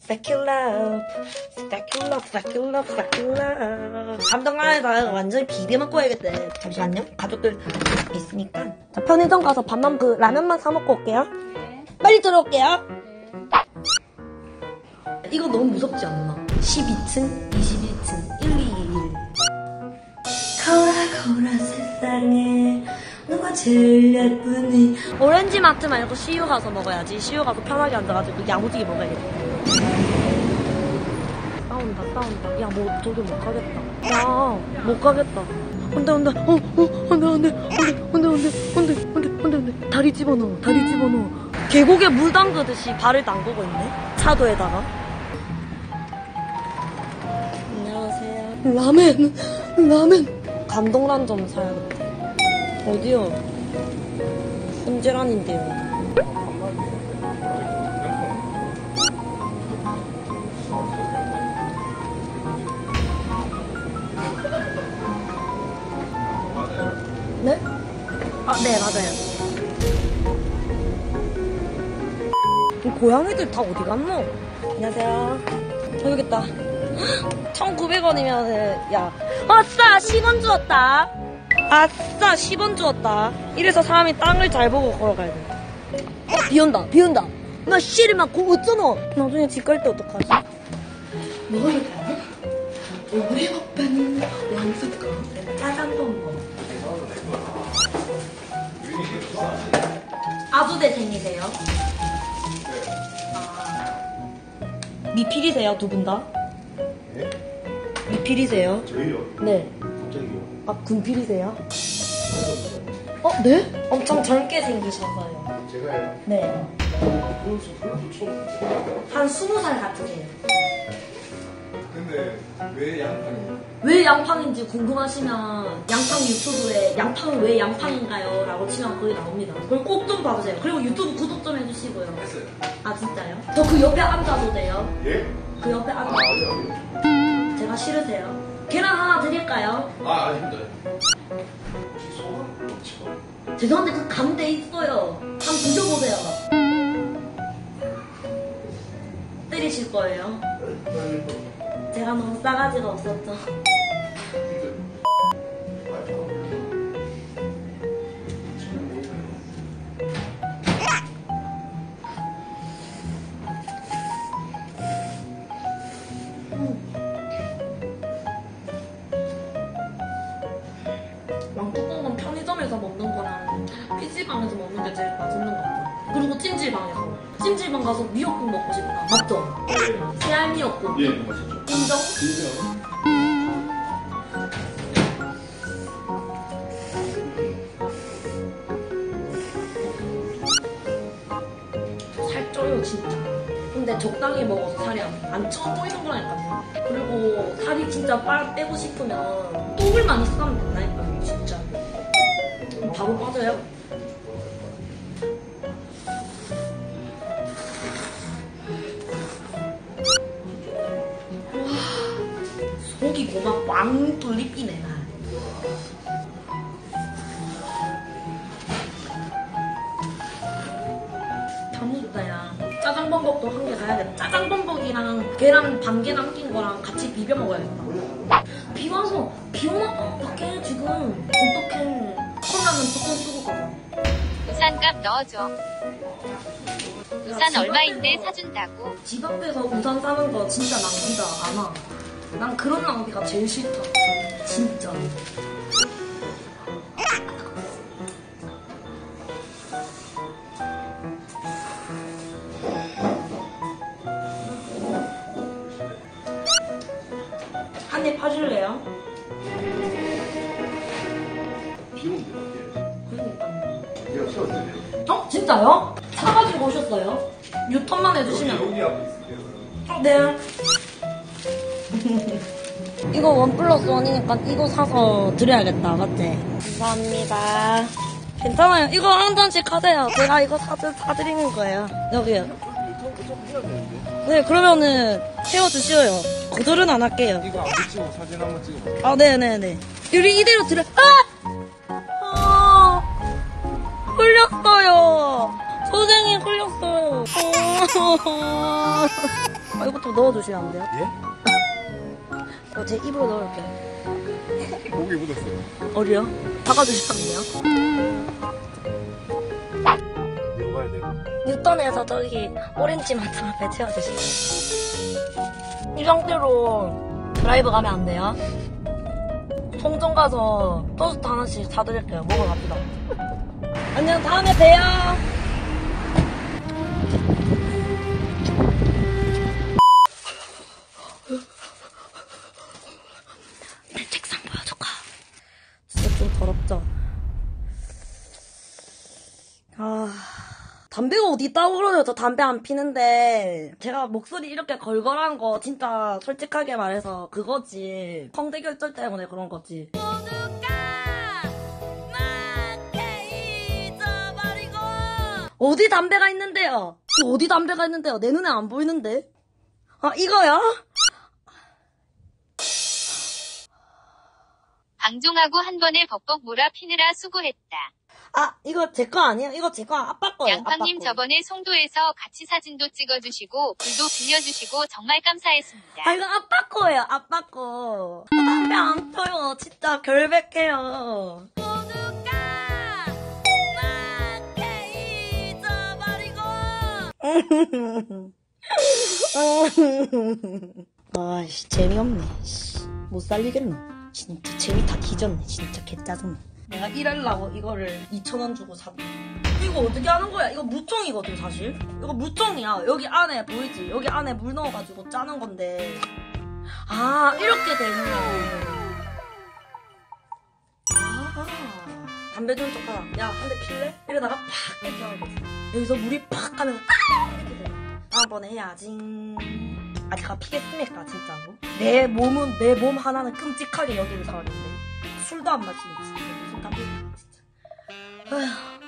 스페큘러 감동안에다 완전히 비벼 먹고 와야겠대. 잠시만요. 가족들 있으니까. 자, 편의점 가서 밥만 라면만 사 먹고 올게요. 네. 빨리 들어올게요. 이거 너무 무섭지 않나? 12층, 21층, 1221. 거라 세상에 누가 제일 예쁘니. 오렌지 마트 말고 CU 가서 먹어야지. CU 가서 편하게 앉아가지고 야무지게 먹어야겠다. 싸운다. 야, 뭐 저기 못 가겠다. 야, 못 가겠다. 온다. 온다. 다리 집어넣어. 계곡에 물 담그듯이 발을 담그고 있네. 차도에다가. 안녕하세요. 라멘. 감동란 좀 사야겠다. 어디요? 훈제란인데요. 네? 아, 네, 맞아요. 이 고양이들 다 어디 갔노? 안녕하세요. 여기 있다. 1,900원이면, 야. 아싸! 10원 주었다. 아싸! 10원 주었다. 이래서 사람이 땅을 잘 보고 걸어가야 돼. 비온다. 나 씨름만 고 어쩌노? 나중에 집 갈 때 어떡하지? 먹을까요? 우리 오빠는 왕수가 짜장범. 아주대생이세요? 미필이세요, 두 분 다? 네? 미필이세요? 저희요? 네. 갑자기요? 아, 군필이세요? 네? 엄청 젊게 생기셔서요. 제가요? 네. 그건 좀 한 20살 같으세요. 근데 왜 양파예요? 왜 양팡인지 궁금하시면 양팡 유튜브에 양팡은 왜 양팡인가요? 라고 치면 거기 나옵니다. 그걸 꼭 좀 봐주세요. 그리고 유튜브 구독 좀 해주시고요. 했어요. 아, 진짜요? 저 그 옆에 앉아도 돼요? 예? 그 옆에 앉아도 아, 돼요? 여기. 제가 싫으세요? 계란 하나 드릴까요? 아, 아닙니다. 혹시 소금 없죠? 죄송한데 그 감돼 있어요. 한번 드셔보세요. 때리실 거예요. 제가 너무 싸가지가 없었죠. 왕뚜껑은 편의점에서 먹는 거랑 PC방에서 먹는 게 제일 맛있는 것 같아요. 그리고 찜질방에서. 찜질방 가서 미역국 먹고 싶다. 맞죠? 네. 새알 미역국. 예, 맛있죠. 인정? 인정. 살쪄요 진짜. 근데 적당히 먹어서 살이 안 쪄 보이는 거라니까요. 그리고 살이 진짜 빼고 싶으면 똥을 많이 싸면 된다니까요 진짜. 바로 빠져요. 와, 속이 고막 왕 뚫리삐네 나. 다무다야. 짜장범벅도 한 개 가야겠다. 짜장범벅이랑 계란 반 개 남긴 거랑 같이 비벼 먹어야겠다. 비 와서 비 오나? 어떡해 지금. 어떡해. 컵라면 조금 쓰고 가자. 우산값 넣어줘. 우산 얼마인데 사준다고? 집 앞에서 우산 사는 거 진짜 낭비다. 안 와. 난 그런 낭비가 제일 싫다. 진짜. 한 입 하실래요? 비 오는데, 밖에. 그러니까요. 내가 세웠는데요. 진짜요? 사가지고 오셨어요? 유턴만 해주시면. 여기 앞에 있을게요. 네. 이거 원 플러스 원이니까 이거 사서 드려야겠다, 맞지? 감사합니다. 괜찮아요. 이거 한 잔씩 하세요. 제가 이거 사드리는 거예요. 여기요. 네, 그러면은 세워주시어요. 거절은 안 할게요. 이거 안 붙이고 사진 한번 찍어볼게요. 아, 네네네. 우리 이대로 드려. 흘렸어요. 선생님 흘렸어요. 이것도 넣어주시면 안 돼요? 예? 제 입으로 넣을게요. 목이 묻었어요. 어디요? 박아주시면 안 돼요? 이거 가야 돼요. 뉴턴에서 저기 오렌지 만점 앞에 채워주시면. 이 상태로 드라이브 가면 안 돼요? 송정 가서 토스트 하나씩 사드릴게요. 먹으러 갑시다. 안녕, 다음에 봬요. 내 책상 보여줄까? 진짜 좀 더럽죠? 담배가 어디 있다고 그러요? 저 담배 안 피는데. 제가 목소리 이렇게 걸걸한 거 진짜 솔직하게 말해서 그거지. 성대결절 때문에 그런 거지. 어디 담배가 있는데요? 어디 담배가 있는데요? 내 눈에 안 보이는데? 아, 이거요? 방종하고 한 번에 벅벅 몰아 피느라 수고했다. 아, 이거 제 거 아니에요? 이거 제 거 아빠 거예요. 양팡님 아빠 거. 저번에 송도에서 같이 사진도 찍어주시고 불도 빌려주시고 정말 감사했습니다. 아, 이거 아빠 거예요. 아빠 거. 담배 안 펴요. 진짜 결백해요. 아이씨, 재미없네. 못 살리겠네. 진짜 재미 다 뒤졌네. 진짜 개짜증나. 내가 이럴라고 이거를 2,000원 주고 샀다. 이거 어떻게 하는 거야? 이거 무총이거든, 사실. 이거 무총이야. 여기 안에 보이지? 여기 안에 물 넣어가지고 짜는 건데. 아, 이렇게 되는 거야. 아, 담배 좀 쪽하다. 야, 한 대 필래? 이러다가 팍 이렇게 하는 거지. 여기서 물이 팍 하면 이렇게 돼. 다음번에 해야지. 아, 제가 피겠습니까, 진짜로? 내 몸 하나는 끔찍하게 여기는 사람인데. 술도 안 마시는 진짜. 무슨 담배, 진짜. 아휴.